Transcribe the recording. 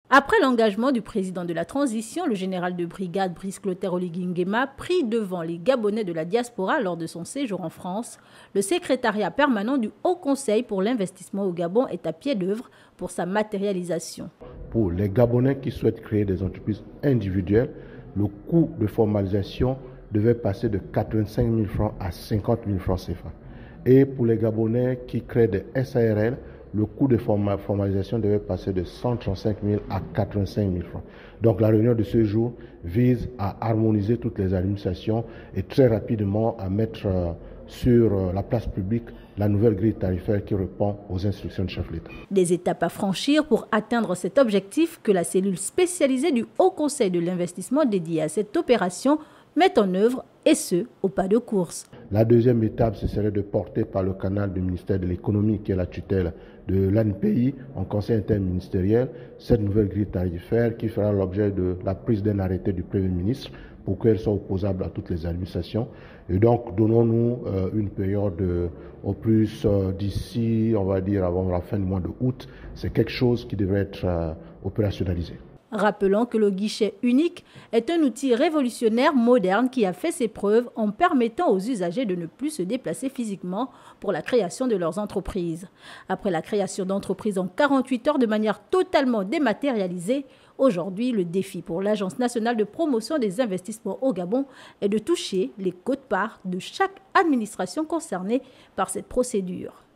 Après l'engagement du président de la transition, le général de brigade Brice Clotaire Oligui Nguema prit devant les Gabonais de la diaspora lors de son séjour en France. Le secrétariat permanent du Haut Conseil pour l'investissement au Gabon est à pied d'œuvre pour sa matérialisation. Pour les Gabonais qui souhaitent créer des entreprises individuelles, le coût de formalisation devait passer de 85 000 francs à 50 000 francs CFA. Et pour les Gabonais qui créent des SARL, le coût de formalisation devait passer de 135 000 à 85 000 francs. Donc la réunion de ce jour vise à harmoniser toutes les administrations et très rapidement à mettre sur la place publique la nouvelle grille tarifaire qui répond aux instructions du chef de l'État. Des étapes à franchir pour atteindre cet objectif que la cellule spécialisée du Haut Conseil de l'investissement dédiée à cette opération met en œuvre, et ce, au pas de course. La deuxième étape, ce serait de porter par le canal du ministère de l'économie, qui est la tutelle de l'ANPI, en conseil interministériel, cette nouvelle grille tarifaire qui fera l'objet de la prise d'un arrêté du Premier ministre pour qu'elle soit opposable à toutes les administrations. Et donc, donnons-nous une période au plus d'ici, on va dire, avant la fin du mois d'août. C'est quelque chose qui devrait être opérationnalisé. Rappelons que le guichet unique est un outil révolutionnaire moderne qui a fait ses preuves en permettant aux usagers de ne plus se déplacer physiquement pour la création de leurs entreprises. Après la création d'entreprises en 48 heures de manière totalement dématérialisée, aujourd'hui, le défi pour l'Agence nationale de promotion des investissements au Gabon est de toucher les quotes-parts de chaque administration concernée par cette procédure.